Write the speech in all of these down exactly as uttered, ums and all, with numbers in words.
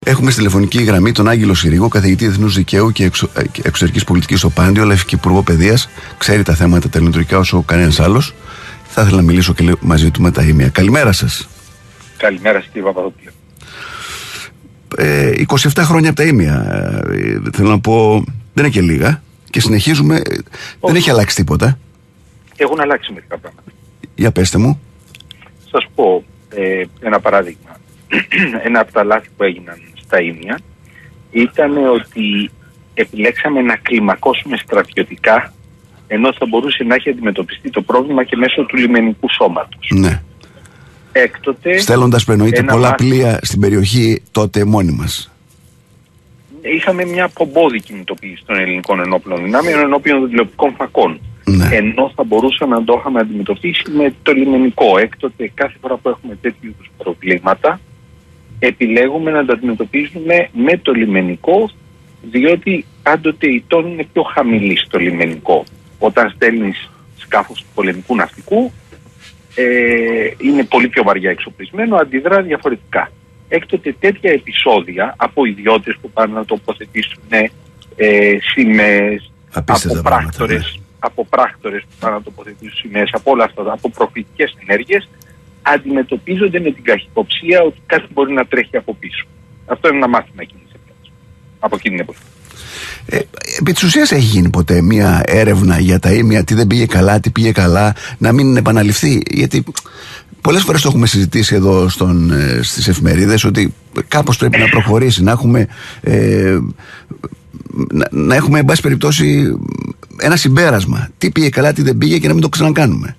Έχουμε στη τηλεφωνική γραμμή τον Άγγελο Συρίγο, καθηγητή Διεθνούς Δικαίου και εξω... Εξωτερικής Πολιτικής στο Πάντιο, αλλά και Υπουργό Παιδείας. Ξέρει τα θέματα τα ελληνοτουρκικά όσο κανένας άλλος. Θα ήθελα να μιλήσω και μαζί του με τα ήμια. Καλημέρα σας. Καλημέρα κύριε Παπαδόπουλε. Ε, είκοσι επτά χρόνια από τα ήμια. Ε, θέλω να πω, δεν είναι και λίγα. Και συνεχίζουμε. Όχι. Δεν έχει αλλάξει τίποτα. Έχουν αλλάξει μερικά πράγματα. Για πέστε μου. Σας πω ε, ένα παράδειγμα. Ένα από τα λάθη που έγιναν στα ήμια ήταν ότι επιλέξαμε να κλιμακώσουμε στρατιωτικά, ενώ θα μπορούσε να έχει αντιμετωπιστεί το πρόβλημα και μέσω του λιμενικού σώματος. Ναι. Έκτοτε, στέλνοντας που εννοείται πολλά μάθημα... πλοία στην περιοχή τότε μόνοι μας. Είχαμε μια πομπόδη κινητοποίηση των ελληνικών ενόπλων δυνάμεων ενώπιον των τηλεοπτικών φακών. Ναι. Ενώ θα μπορούσαμε να το είχαμε αντιμετωπίσει με το λιμενικό. Έκτοτε, κάθε φορά που έχουμε τέτοιου είδους προβλήματα, επιλέγουμε να τα αντιμετωπίζουμε με το λιμενικό, διότι πάντοτε η τόνη είναι πιο χαμηλή στο λιμενικό. Όταν στέλνεις σκάφος του πολεμικού ναυτικού, ε, είναι πολύ πιο βαριά εξοπλισμένο, αντιδρά διαφορετικά. Έκτοτε τέτοια επεισόδια από ιδιώτες που πάνε να τοποθετήσουν ε, σημαίες, από πράκτορες, ναι. από πράκτορες που πάνε να τοποθετήσουν σημαίες, από όλα αυτά, από προφητικές ενέργειες, αντιμετωπίζονται με την καχυποψία ότι κάτι μπορεί να τρέχει από πίσω. Αυτό είναι ένα μάθημα εκείνης εποχής, από εκείνη την εποχή. Ε, επί της ουσίας έχει γίνει ποτέ μια έρευνα για τα ήμια, τι δεν πήγε καλά, τι πήγε καλά, να μην επαναληφθεί? Γιατί πολλές φορές το έχουμε συζητήσει εδώ στον, ε, στις εφημερίδες, ότι κάπως πρέπει να προχωρήσει, να έχουμε ε, να, να έχουμε εν πάση περιπτώσει ένα συμπέρασμα, τι πήγε καλά, τι δεν πήγε, και να μην το ξανακάνουμε.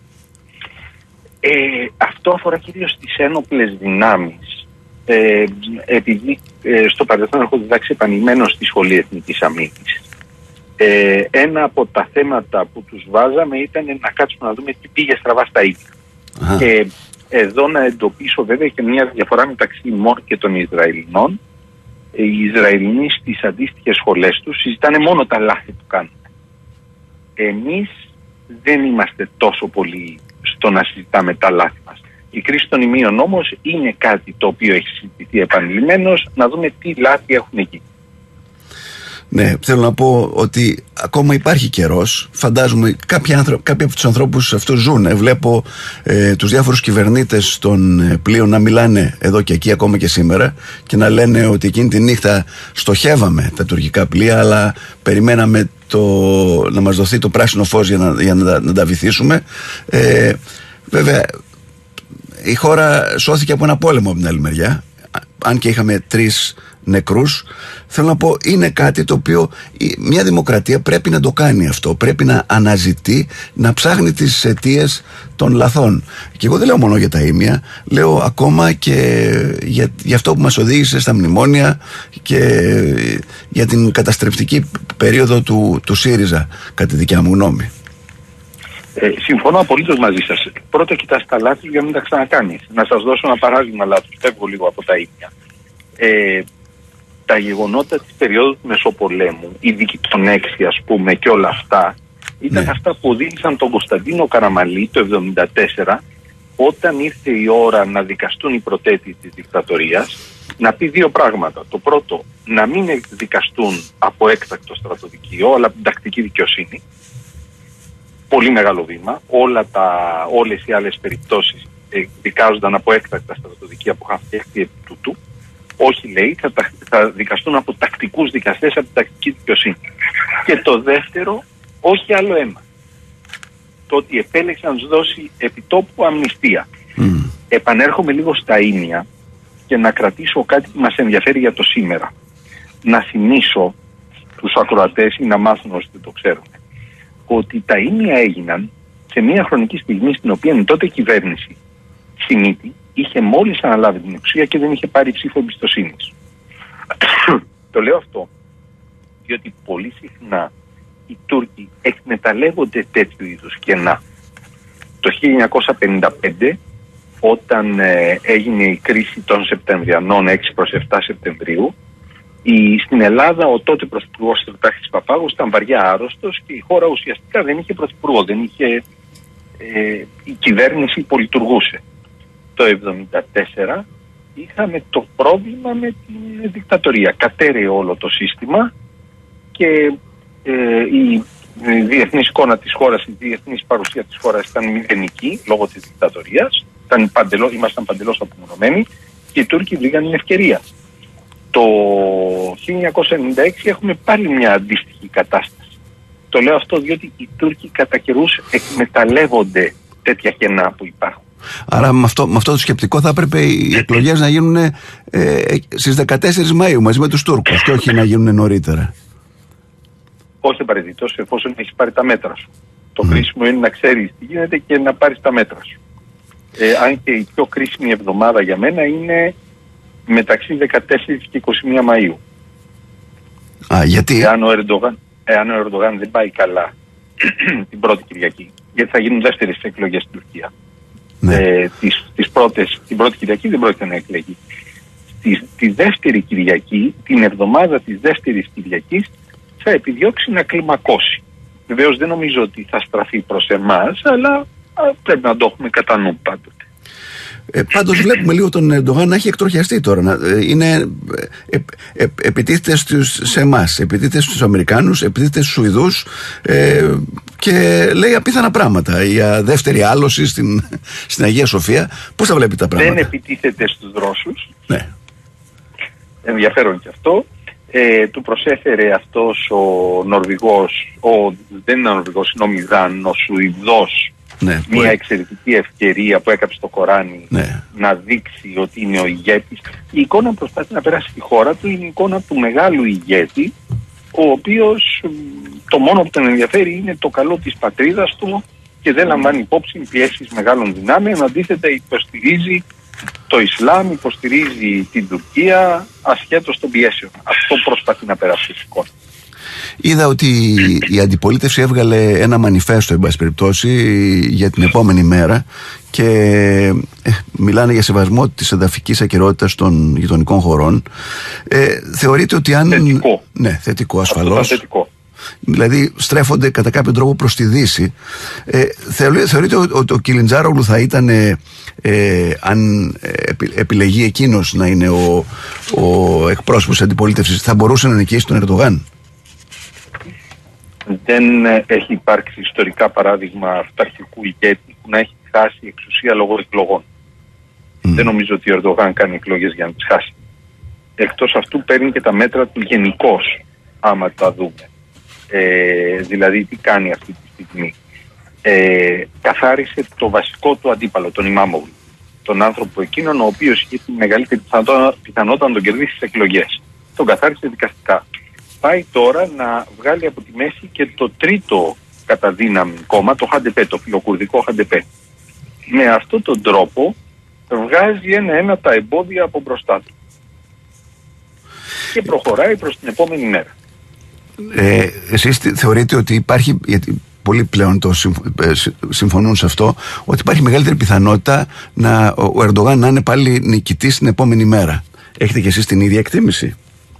Ε, αυτό αφορά κυρίως τις ένοπλες δυνάμεις. Ε, επειδή ε, στο παρελθόν έχω διδάξει επανειλημμένως στη Σχολή Εθνικής Αμήνης, ε, ένα από τα θέματα που τους βάζαμε ήταν να κάτσουμε να δούμε τι πήγε στραβά στα ίδια. Και εδώ να εντοπίσω βέβαια και μια διαφορά μεταξύ ημών και των Ισραηλινών. Οι Ισραηλινοί στις αντίστοιχες σχολές τους συζητάνε μόνο τα λάθη που κάνουν. Εμείς δεν είμαστε τόσο πολύ στο να συζητάμε τα λάθη μας. Η κρίση των ημείων όμως είναι κάτι το οποίο έχει συζητηθεί επανειλημμένως, να δούμε τι λάθη έχουν εκεί. Ναι, θέλω να πω ότι ακόμα υπάρχει καιρός. Φαντάζομαι κάποιοι, άνθρω... κάποιοι από τους ανθρώπους αυτούς ζουν. Ε, βλέπω ε, τους διάφορους κυβερνήτες των ε, πλοίων να μιλάνε εδώ και εκεί ακόμα και σήμερα και να λένε ότι εκείνη τη νύχτα στοχεύαμε τα τουρκικά πλοία, αλλά περιμέναμε το... να μας δοθεί το πράσινο φως για να, για να, να τα βυθίσουμε. Ε, βέβαια, η χώρα σώθηκε από ένα πόλεμο από την άλλη μεριά, αν και είχαμε τρεις νεκρούς. Θέλω να πω, είναι κάτι το οποίο μια δημοκρατία πρέπει να το κάνει αυτό. Πρέπει να αναζητεί, να ψάχνει τις αιτίες των λαθών. Και εγώ δεν λέω μόνο για τα ήμια, λέω ακόμα και για, για αυτό που μας οδήγησε στα μνημόνια και για την καταστρεπτική περίοδο του, του ΣΥΡΙΖΑ, κατά τη δικιά μου γνώμη. Ε, συμφωνώ απολύτως μαζί σας. Πρώτα κοιτάς τα λάθη για να μην τα ξανακάνεις. Να σας δώσω ένα παράδειγμα λάθος. Φεύγω λίγο από τα ήμια. Ε, τα γεγονότα της περίοδου του Μεσοπολέμου, η δίκη των έξι ας πούμε και όλα αυτά, ήταν ναι. αυτά που οδήγησαν τον Κωνσταντίνο Καραμαλή το εβδομήντα τέσσερα, όταν ήρθε η ώρα να δικαστούν οι πρωτέτοι της δικτατορίας, να πει δύο πράγματα. Το πρώτο, να μην δικαστούν από έκτακτο στρατοδικείο, αλλά από την τακτική δικαιοσύνη. Πολύ μεγάλο βήμα. Όλα τα, όλες οι άλλες περιπτώσεις δικάζονταν από έκτακτα στρατοδικεία που είχαν φτιαχτεί επί τούτου. Όχι, λέει, θα, θα δικαστούν από τακτικούς δικαστές, από την τακτική δικαιοσύνη. Και το δεύτερο, όχι άλλο αίμα. Το ότι επέλεξε να τους δώσει επιτόπου αμνηστία. Mm. Επανέρχομαι λίγο στα ήμια και να κρατήσω κάτι που μας ενδιαφέρει για το σήμερα. Να θυμίσω τους ακροατές ή να μάθουν όσοι δεν το ξέρουν, ότι τα ήμια έγιναν σε μια χρονική στιγμή στην οποία η τότε κυβέρνηση Σιμίτη είχε μόλις αναλάβει την εξουσία και δεν είχε πάρει ψήφο εμπιστοσύνης. Το λέω αυτό διότι πολύ συχνά οι Τούρκοι εκμεταλλεύονται τέτοιου είδους κενά. Το χίλια εννιακόσια πενήντα πέντε, όταν ε, έγινε η κρίση των Σεπτεμβριανών έξι προς επτά Σεπτεμβρίου, η, στην Ελλάδα ο τότε πρωθυπουργός Στρατάρχης Παπάγος ήταν βαριά άρρωστος και η χώρα ουσιαστικά δεν είχε πρωθυπουργό, δεν είχε, ε, η κυβέρνηση πολυτουργούσε. Το εβδομήντα τέσσερα είχαμε το πρόβλημα με την δικτατορία. Κατέρεε όλο το σύστημα και ε, η διεθνής εικόνα της χώρας, η διεθνής παρουσία της χώρας ήταν μηδενική λόγω της δικτατορίας. Ήταν παντελώς, ήμασταν παντελώς απομονωμένοι και οι Τούρκοι βρήκαν την ευκαιρία. Το χίλια εννιακόσια ενενήντα έξι έχουμε πάλι μια αντίστοιχη κατάσταση. Το λέω αυτό διότι οι Τούρκοι κατά καιρούς εκμεταλλεύονται τέτοια κενά που υπάρχουν. Άρα με αυτό, με αυτό το σκεπτικό θα έπρεπε οι εκλογές να γίνουν ε, στις δεκατέσσερις Μαΐου μαζί με τους Τούρκους και όχι να γίνουν νωρίτερα. Όχι απαραίτητο, εφόσον έχεις πάρει τα μέτρα σου. Το mm. κρίσιμο είναι να ξέρεις τι γίνεται και να πάρεις τα μέτρα σου. Ε, αν και η πιο κρίσιμη εβδομάδα για μένα είναι μεταξύ δεκατέσσερις και είκοσι μία Μαΐου. Α, γιατί? Εάν ο Ερντογάν, εάν ο Ερντογάν δεν πάει καλά την πρώτη Κυριακή, γιατί θα γίνουν δεύτερες εκλογές στην Τουρκία. Ναι. Ε, τις, τις πρώτες, την πρώτη Κυριακή δεν πρόκειται να εκλεγεί. Στη, τη δεύτερη Κυριακή, την εβδομάδα της δεύτερης Κυριακής, θα επιδιώξει να κλιμακώσει. Βεβαίως δεν νομίζω ότι θα στραφεί προς εμάς, αλλά α, πρέπει να το έχουμε κατά νου πάντοτε. Ε, πάντως βλέπουμε λίγο τον Ερντογάν να έχει εκτροχιαστεί τώρα. Να, ε, είναι, ε, ε, ε, επιτίθεται στους, σε εμάς, επιτίθεται στους Αμερικάνους, επιτίθεται στους Σουηδούς ε, και λέει απίθανα πράγματα για δεύτερη άλωση στην, στην Αγία Σοφία. Πώς θα βλέπει τα πράγματα? Δεν επιτίθεται στους Ρώσους. Ναι. Ενδιαφέρον και αυτό. Ε, του προσέφερε αυτός ο Νορβηγός, ο, δεν είναι ο Νορβηγός, είναι ο Μιδάν, ο Σουηδός, ναι, μια μπορεί. εξαιρετική ευκαιρία που έκαψε το Κοράνι, ναι, να δείξει ότι είναι ο ηγέτης. Η εικόνα που προσπαθεί να περάσει στη χώρα του είναι η εικόνα του μεγάλου ηγέτη, ο οποίος το μόνο που τον ενδιαφέρει είναι το καλό της πατρίδας του και δεν λαμβάνει υπόψη πιέσεις μεγάλων δυνάμεων, αντίθετα υποστηρίζει το Ισλάμ, υποστηρίζει την Τουρκία ασχέτως των πιέσεων. Αυτό προσπαθεί να περάσει στην εικόνα. Είδα ότι η αντιπολίτευση έβγαλε ένα μανιφέστο, εν πάση περιπτώσει, για την επόμενη μέρα και ε, μιλάνε για σεβασμό της εδαφικής ακεραιότητας των γειτονικών χωρών. Ε, θεωρείτε ότι αν... Θετικό. Ναι, θετικό ασφαλώς. Θετικό. Δηλαδή στρέφονται κατά κάποιο τρόπο προς τη Δύση. Ε, θεωρείτε ότι ο Κιλιντζάρογλου θα ήταν, ε, ε, αν επι, επιλεγεί εκείνος να είναι ο, ο εκπρόσωπος της αντιπολίτευσης, θα μπορούσε να νικήσει τον Ερντογάν? Δεν έχει υπάρξει ιστορικά παράδειγμα αυταρχικού ηγέτη που να έχει χάσει εξουσία λόγω εκλογών. Mm. Δεν νομίζω ότι ο Ερντογάν κάνει εκλογές για να τις χάσει. Εκτός αυτού παίρνει και τα μέτρα του γενικώς, άμα τα δούμε. Ε, δηλαδή τι κάνει αυτή τη στιγμή? Ε, καθάρισε το βασικό του αντίπαλο, τον Ιμάμογλου. Τον άνθρωπο εκείνον ο οποίος είχε τη μεγαλύτερη πιθανότητα να τον κερδίσει στις εκλογές. Τον καθάρισε δικαστικά. Πάει τώρα να βγάλει από τη μέση και το τρίτο κατά δύναμη κόμμα, το Χαντεπέ, το φιλοκουρδικό Χαντεπέ. Με αυτόν τον τρόπο βγάζει ένα-ένα τα εμπόδια από μπροστά του. Και προχωράει προς την επόμενη μέρα. Ε, εσείς θεωρείτε ότι υπάρχει, γιατί πολλοί πλέον το συμφωνούν σε αυτό, ότι υπάρχει μεγαλύτερη πιθανότητα να, ο Ερντογάν να είναι πάλι νικητής την επόμενη μέρα? Έχετε και εσείς την ίδια εκτίμηση?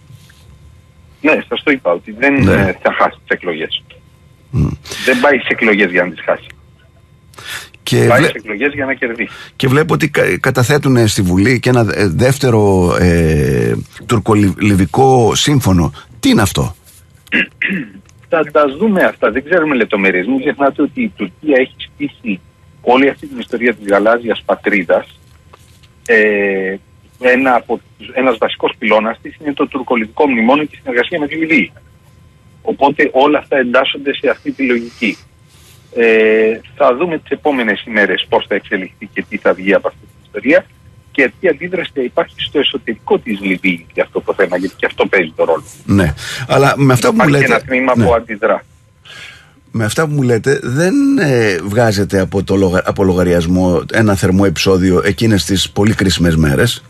Ναι, σας το είπα ότι δεν ναι. θα χάσει τις εκλογές. Mm. Δεν πάει στις εκλογές για να τις χάσει. Και πάει βλέ... στις εκλογές για να κερδίσει. Και βλέπω ότι κα... καταθέτουν στη Βουλή και ένα δεύτερο ε, τουρκολιβικό σύμφωνο. Τι είναι αυτό? Θα τα δούμε αυτά, δεν ξέρουμε λεπτομέρειες. Μην ξεχνάτε ότι η Τουρκία έχει στήσει όλη αυτή την ιστορία της γαλάζιας πατρίδας. Ε, ένα από, ένας βασικός πυλώνας της είναι το τουρκολιβικό μνημόνιο και η συνεργασία με τη Λιβύη. Οπότε όλα αυτά εντάσσονται σε αυτή τη λογική. Ε, θα δούμε τις επόμενες ημέρες πώς θα εξελιχθεί και τι θα βγει από αυτή την ιστορία και τι αντίδραση θα υπάρχει στο εσωτερικό της Λιβύης για αυτό το θέμα, γιατί και αυτό παίζει το ρόλο. Ναι, αλλά με αυτά που μου λέτε... Υπάρχει ένα τμήμα ναι. που αντιδρά. Με αυτά που μου λέτε δεν ε, βγάζετε από, το λογα... από λογαριασμό ένα θερμό επεισόδιο εκείνες τις πολύ κρίσιμες μέρες?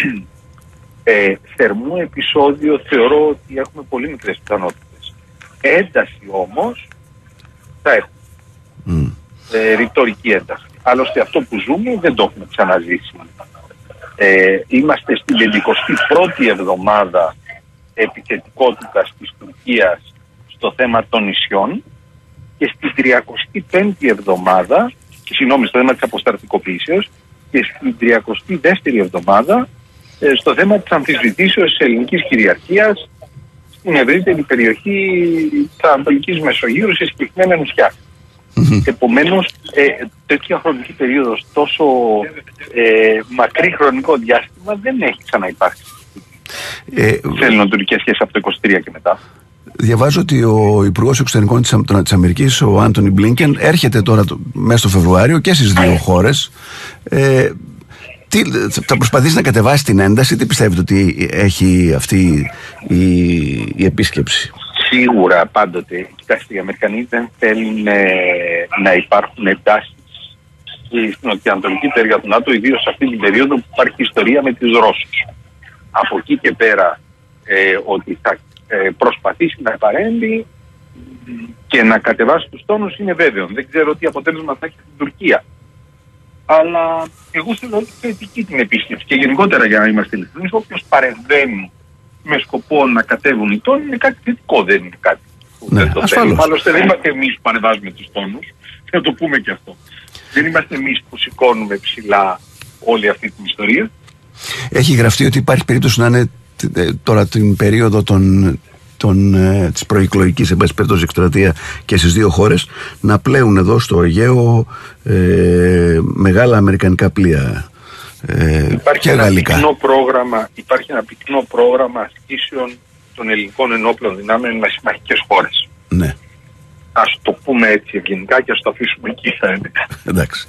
ε, θερμό επεισόδιο θεωρώ ότι έχουμε πολύ μικρές πιθανότητες. Ένταση όμως θα έχουμε. Mm. Ε, ρητορική ένταση. Άλλωστε αυτό που ζούμε δεν το έχουμε ξαναζήσει. Ε, είμαστε στην πενηκοστή πρώτη εβδομάδα επιθετικότητας της Τουρκίας στο θέμα των νησιών και στην τριακοστή πέμπτη εβδομάδα, συγγνώμη, στο θέμα της αποστρατικοποίησεως, και στην τριακοστή δεύτερη εβδομάδα ε, στο θέμα της αμφισβητήσεως της ελληνικής κυριαρχίας στην ευρύτερη περιοχή της Ανατολικής Μεσογείου, σε συγκεκριμένα νησιά. Mm-hmm. Επομένως, ε, τέτοια χρονική περίοδος, τόσο ε, μακρύ χρονικό διάστημα, δεν έχει ξαναυπάρξει ε, σε ελληνοτουρκικές σχέσεις από το είκοσι τρία και μετά. Διαβάζω ότι ο Υπουργός Εξωτερικών της Αμερικής, ο Άντονι Μπλίνκεν, έρχεται τώρα το, μέσα στο Φεβρουάριο και στις δύο χώρες. Ε, τι, θα προσπαθήσει να κατεβάσει την ένταση, τι πιστεύετε ότι έχει αυτή η, η επίσκεψη? Σίγουρα πάντοτε. Κοιτάξτε, οι Αμερικανοί δεν θέλουν ε, να υπάρχουν εντάσεις στην νοτιοανατολική πτέρυγα του ΝΑΤΟ, ιδίως σε αυτή την περίοδο που υπάρχει ιστορία με τους Ρώσους. Από εκεί και πέρα ε, ότι θα ε, προσπαθήσει να παρέμβει και να κατεβάσει τους τόνους είναι βέβαιο. Δεν ξέρω τι αποτέλεσμα θα έχει στην Τουρκία. Αλλά εγώ θέλω θετική την επίσκεψη και γενικότερα, για να είμαστε ειλικρινείς, όποιος παρεμβαίνει με σκοπό να κατέβουν οι τόνοι είναι κάτι θετικό, δεν είναι κάτι που ναι, δεν το θέλει. Άλλωστε δεν είμαστε εμείς που παρεμβάζουμε τους τόνους, θα το πούμε και αυτό. Δεν είμαστε εμείς που σηκώνουμε ψηλά όλη αυτή την ιστορία. Έχει γραφτεί ότι υπάρχει περίπτωση να είναι τώρα την περίοδο των, των, ε, της προεκλογικής εκστρατεία και στις δύο χώρες να πλέουν εδώ στο Αιγαίο ε, μεγάλα αμερικανικά πλοία. Ε, υπάρχει, και ένα γαλλικά. πυκνό πρόγραμμα, υπάρχει ένα πυκνό πρόγραμμα ασκήσεων των ελληνικών ενόπλων δυνάμεων με συμμαχικές χώρες. Ναι. Ας το πούμε έτσι ευγενικά και ας το αφήσουμε εκεί, θα έλεγα. Εντάξει.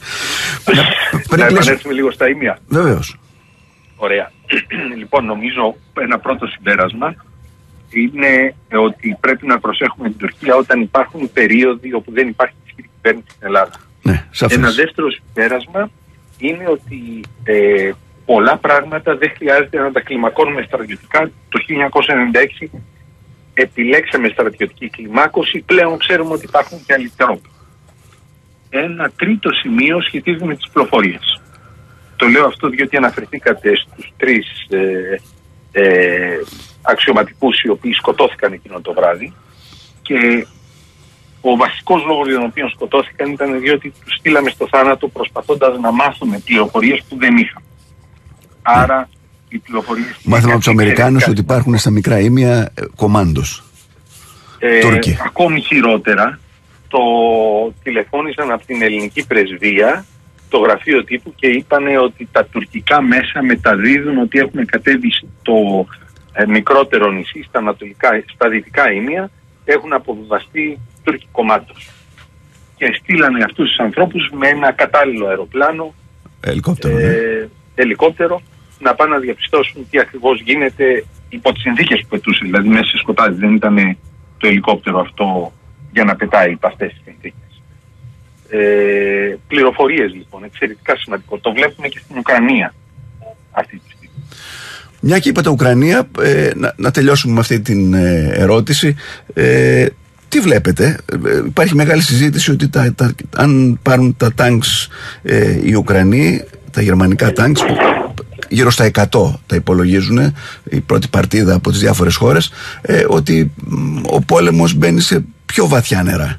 Να επανέλθουμε λίγο στα ήμια. Βεβαίως. Ωραία. Λοιπόν, νομίζω ένα πρώτο συμπέρασμα είναι ότι πρέπει να προσέχουμε την Τουρκία όταν υπάρχουν περίοδοι όπου δεν υπάρχει ισχυρή κυβέρνηση στην Ελλάδα. Ναι, σαφώς. Ένα δεύτερο συμπέρασμα είναι ότι ε, πολλά πράγματα δεν χρειάζεται να τα κλιμακώνουμε στρατιωτικά. Το χίλια εννιακόσια ενενήντα έξι επιλέξαμε στρατιωτική κλιμάκωση, πλέον ξέρουμε ότι υπάρχουν και άλλοι τρόποι. Ένα τρίτο σημείο σχετίζεται με τις πληροφορίες. Το λέω αυτό διότι αναφερθήκατε στους τρεις ε, ε, αξιωματικούς οι οποίοι σκοτώθηκαν εκείνο το βράδυ και ο βασικός λόγος για τον οποίο σκοτώθηκαν ήταν διότι τους στείλαμε στο θάνατο προσπαθώντας να μάθουμε πληροφορίες που δεν είχαμε. Άρα οι πληροφορίες... Μάθαμε από τους Αμερικάνους ότι υπάρχουν στα μικρά ήμια κομάντος. Ε, Τούρκοι. Ακόμη χειρότερα, το τηλεφώνησαν από την ελληνική πρεσβεία, το γραφείο τύπου, και είπανε ότι τα τουρκικά μέσα μεταδίδουν ότι έχουν κατέβει στο ε, μικρότερο νησί, στα, ανατολικά, στα δυτικά ήμια, έχουν αποβιβαστεί Τούρκοι κομμάτος. Και στείλανε αυτούς τους ανθρώπους με ένα κατάλληλο αεροπλάνο, ελικόπτερο, ε, ναι. ελικόπτερο, να πάνε να διαπιστώσουν τι ακριβώς γίνεται υπό τις συνθήκες που πετούσε. Δηλαδή μέσα σε σκοτάδι, δεν ήταν το ελικόπτερο αυτό για να πετάει υπό αυτές τις συνθήκες. Ε, πληροφορίες λοιπόν, εξαιρετικά σημαντικό. Το βλέπουμε και στην Ουκρανία αυτή τη στιγμή. Μια και είπατε Ουκρανία, ε, να, να τελειώσουμε με αυτή την ε, ερώτηση. Ε, τι βλέπετε? Ε, υπάρχει μεγάλη συζήτηση ότι τα, τα, αν πάρουν τα τάγκς ε, οι Ουκρανοί, τα γερμανικά τάγκς, γύρω στα εκατό τα υπολογίζουν, η πρώτη παρτίδα από τις διάφορες χώρες, ε, ότι ο πόλεμος μπαίνει σε πιο βαθιά νερά.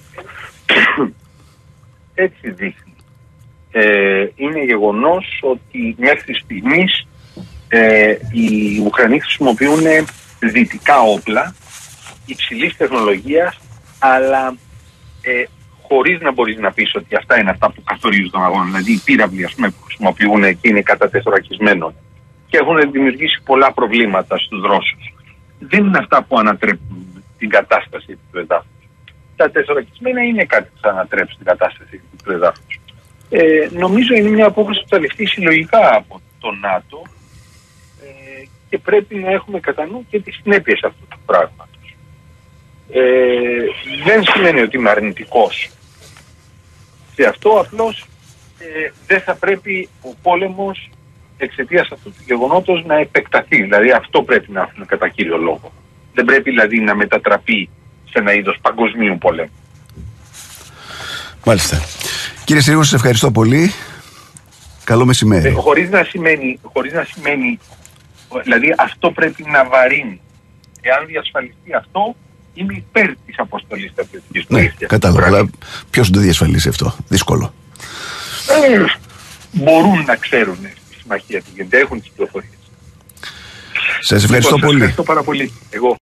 Έτσι δείχνει. Ε, είναι γεγονός ότι μέχρι στιγμής ε, οι Ουκρανοί χρησιμοποιούν δυτικά όπλα υψηλής τεχνολογίας, αλλά ε, χωρίς να μπορείς να πεις ότι αυτά είναι αυτά που καθορίζουν τον αγώνα. Δηλαδή οι πύραυλοι, ας πούμε, που χρησιμοποιούν και είναι κατατεθωρακισμένων και έχουν δημιουργήσει πολλά προβλήματα στους Ρώσους. Δεν είναι αυτά που ανατρέπουν την κατάσταση του εδάφους. Τα τεθωρακισμένα είναι κάτι που θα ανατρέψει την κατάσταση του εδάφους. Ε, νομίζω είναι μια απόφαση που θα ληφθεί συλλογικά από το ΝΑΤΟ ε, και πρέπει να έχουμε κατά νου και τις συνέπειες αυτού του πράγματος. Ε, δεν σημαίνει ότι είμαι αρνητικός σε αυτό, απλώς ε, δεν θα πρέπει ο πόλεμος εξαιτίας αυτού του γεγονότος να επεκταθεί. Δηλαδή αυτό πρέπει να έχουμε κατά κύριο λόγο. Δεν πρέπει δηλαδή να μετατραπεί σε ένα είδος παγκοσμίου πολέμου. Μάλιστα. Κύριε Συρίγο, σας ευχαριστώ πολύ. Καλό μεσημέρι. Ε, χωρίς να σημαίνει, χωρίς να σημαίνει, δηλαδή αυτό πρέπει να βαρύνει. Εάν διασφαλιστεί αυτό, είμαι υπέρ της αποστολής στρατιωτικής βοήθειας. Ναι, κατάλαβα, αλλά ποιος το διασφαλίσει αυτό? Δύσκολο. Ε, μπορούν να ξέρουν στη συμμαχία του, γιατί έχουν τις πληροφορίες. Σας ευχαριστώ λοιπόν, πολύ. Σας ευχαριστώ πάρα πολύ. Εγώ.